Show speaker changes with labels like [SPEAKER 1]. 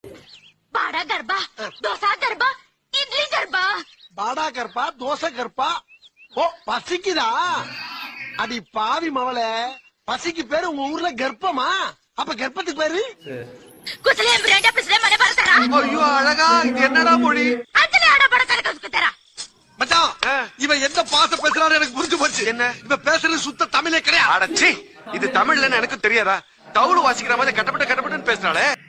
[SPEAKER 1] बाड़ा गरबा दोसा गरबा इडली गरबा
[SPEAKER 2] बाड़ा गरबा दोसा गरबा ओ பசிக்குதா அடி பாவி மவளே பசிக்கு பேரு உங்க ஊர்ல கர்ப்பமா அப்ப கர்ப்பத்துக்கு பேரு
[SPEAKER 1] कुचले ब्रेड पिछले मने पर तेरा
[SPEAKER 2] ஐயோ அழகா இது என்னடா மொழி
[SPEAKER 1] अंजलि आड़ा बड़ा कर उसको तेरा
[SPEAKER 2] மச்சான் இவன் எந்த பாச பேசுறான்னு எனக்கு புரிஞ்சு போச்சு என்ன இவன் பேசுறது சுத்த தமிழே கிடையாது
[SPEAKER 3] அடச்சி இது தமிழ்லன்னு எனக்கு தெரியாதா தவுளு வாசிக்கிற மாதிரி கட்டப்பட்டு கட்டப்பட்டுன்னு பேசுறாளே